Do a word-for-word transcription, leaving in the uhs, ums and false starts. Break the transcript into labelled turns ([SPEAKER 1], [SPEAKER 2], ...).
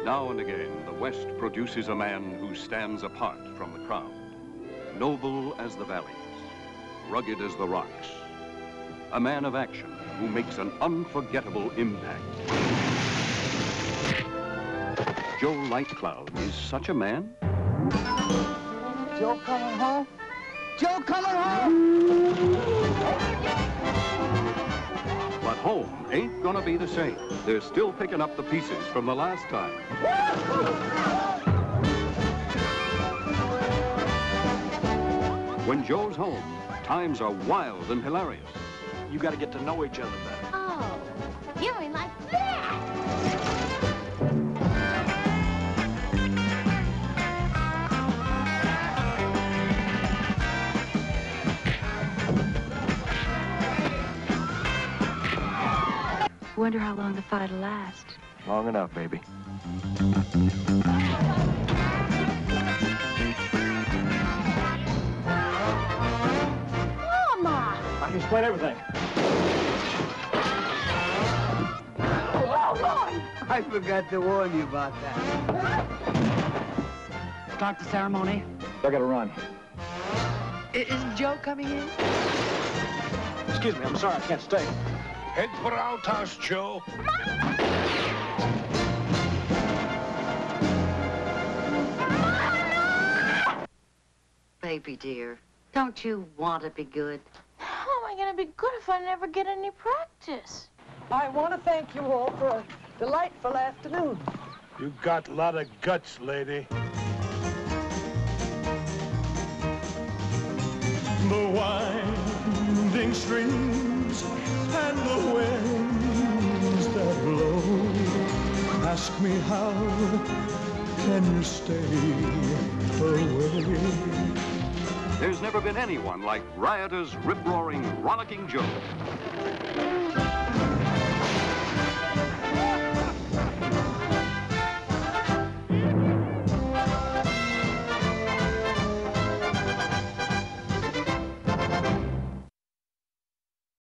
[SPEAKER 1] Now and again, the West produces a man who stands apart from the crowd. Noble as the valleys, rugged as the rocks. A man of action who makes an unforgettable impact. Joe Lightcloud is such a man.
[SPEAKER 2] Joe coming home? Joe coming home?
[SPEAKER 1] But home ain't gonna be the same. They're still picking up the pieces from the last time. When Joe's home, times are wild and hilarious.
[SPEAKER 3] You gotta get to know each other better.
[SPEAKER 4] Oh, you mean like that?
[SPEAKER 5] Wonder how long the fight'll last.
[SPEAKER 3] Long enough, baby.
[SPEAKER 4] Mama!
[SPEAKER 3] I can explain everything.
[SPEAKER 2] I forgot to warn you about that.
[SPEAKER 6] Start the ceremony.
[SPEAKER 3] I gotta run.
[SPEAKER 6] I- Is Joe coming in?
[SPEAKER 3] Excuse me, I'm sorry, I can't stay.
[SPEAKER 7] Head for outhouse, Joe.
[SPEAKER 5] Baby dear, don't you want to be good?
[SPEAKER 4] How am I going to be good if I never get any practice?
[SPEAKER 8] I want to thank you all for a delightful afternoon.
[SPEAKER 7] You got a lot of guts, lady.
[SPEAKER 9] The winding streams and the winds that blow ask me how can you stay away.
[SPEAKER 1] There's never been anyone like riotous, rip-roaring, rollicking Joe.